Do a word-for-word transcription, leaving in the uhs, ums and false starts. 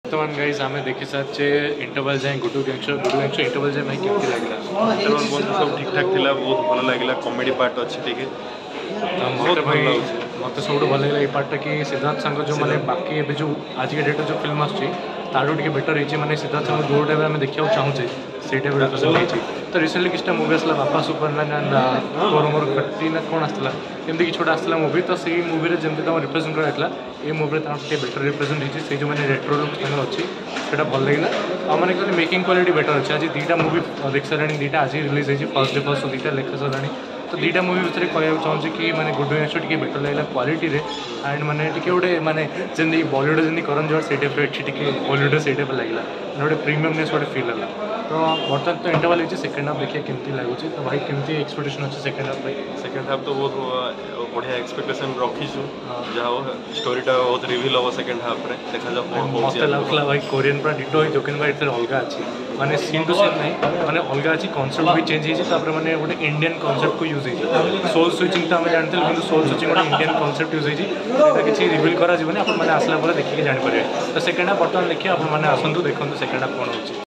बर्तमान गाइज आम देखी सारे इंटरवल जाए Guddu Gangster Guddu Gangster interval जाए भाई केमती लगे इंटरवल बंधु सब ठीक ठाक थिला बहुत भल लगे कॉमेडी पार्ट अच्छी टिके बहुत भाई मत सब भल लगे ये पार्टा कि सिद्धार्थ सांग जो मैंने बाकी ए जो आज के डेट जो फिल्म आसुटी बेटर है मैंने सिद्धार्थ सांग जो टाइम में देखा चाहूचे से टाइप रिप्रेजेंट हो तो रिसेंटली किसी मूवी आसला बापा सुपरमैन एंड मोर खट्टी ना कौन आसला एमती कि छोटा आसला मूवी तो सही मूवी जमी तुम रिप्रेजेंट कराइला ये मूवी बेटर रिप्रेजेंट होती से जो मैंने रेट्रो लुक अच्छी से भल लगे और मैंने मेकिंग क्वालिटी बेटर अच्छे आज दुईटा मूवी देख सारे दुईटा आज रिलीज होती फर्स्ट डे फर्स्ट दुईटा लेखा सारे तो दुईटा मूवी भितर कहना चाहूँ कि मैंने गुड गैंगस्टर टी बेटर लगे क्वालिटी एंड मैंने टी गोटे मैंने जमी बॉलीवुड जमी करण जोहर से टाइप टी बॉलीवुड से टाइप लगे गोटे प्रीमियमनेस गोटे फिल है तो बर्तमान तो इंटरवल होती सेकेंड हाफ देखिए केमती लगुच तो भाई केमती एक्सपेक्टेशन अच्छे सेकेंड हाफ भाई सेकेंड हाफ तो बहुत बढ़िया एक्सपेक्टेशन रखीचु जहाँ स्टोरीटा बहुत रिविल हम सेकेंड हाफ रे देखा जाओ मत लगुला भाई कोरियन पूरा डिटो ही जोकिन भाई इतने अलग अच्छी माने सीन टू सीन नहीं माने अलग अच्छी कॉन्सेप्ट भी चेंज होती मैंने गोटे इंडियन कॉन्सेप्ट को यूज होती सोल स्विचिंग तो आम जानते कि सोल स्विचिंग गोटे इंडियन कॉन्सेप्ट यूज होती किसी रिविल करा आपने आसला देखिए जानीपर तो सेकेंड हाफ बर्तमान देखिए आपने आसतु देखो सेकेंड हाफ कौन हो।